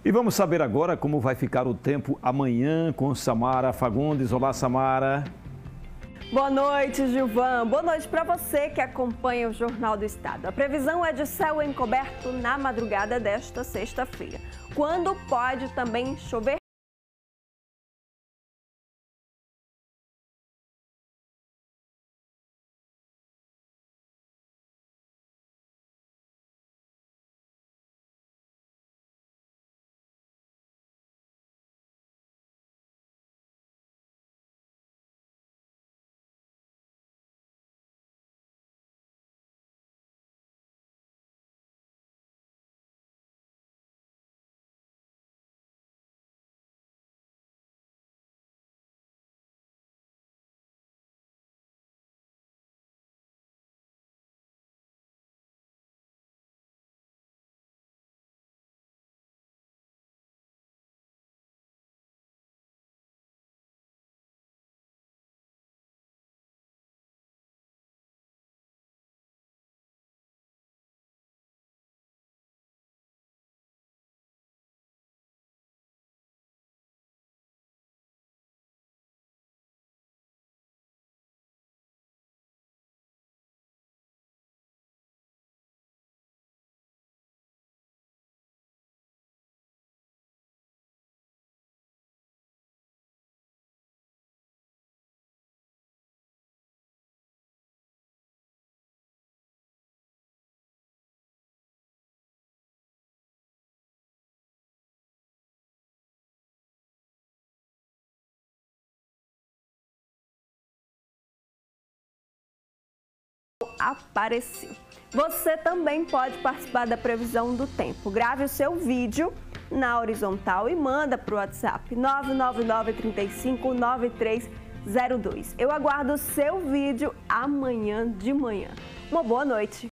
E vamos saber agora como vai ficar o tempo amanhã com Samara Fagundes. Olá, Samara. Boa noite, Gilvan. Boa noite para você que acompanha o Jornal do Estado. A previsão é de céu encoberto na madrugada desta sexta-feira, quando pode também chover. Apareceu. Você também pode participar da previsão do tempo. Grave o seu vídeo na horizontal e manda para o WhatsApp 999 35 9302. Eu aguardo o seu vídeo amanhã de manhã. Uma boa noite.